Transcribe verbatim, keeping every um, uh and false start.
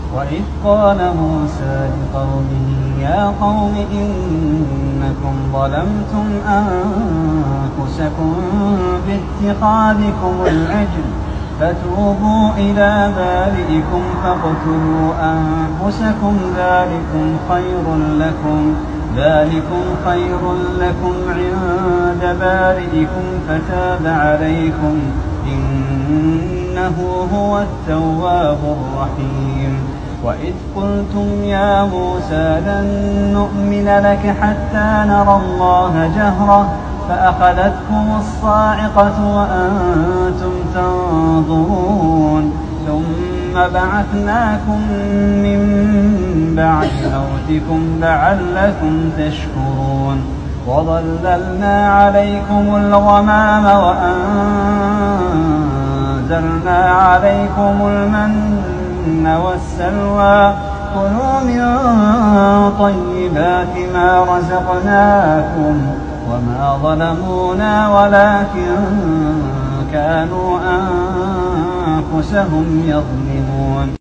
وإذ قال موسى لقومه يا قوم إنكم ظلمتم أنفسكم باتخاذكم العجل فتوبوا إلى بارئكم فاقتلوا أنفسكم ذلكم خير لكم ذلكم خير لكم عند بارئكم فتاب عليكم إنه هو التواب الرحيم. وإذ قلتم يا موسى لن نؤمن لك حتى نرى الله جهرة فأخذتكم الصاعقة وأنتم تنظرون ثم بعثناكم من بعد موتكم لعلكم تشكرون وظللنا عليكم الغمام وأنزلنا عليكم المن والسلوى كلوا من طيبات ما رزقناكم وما ظلمونا ولكن كانوا أنفسهم يظلمون.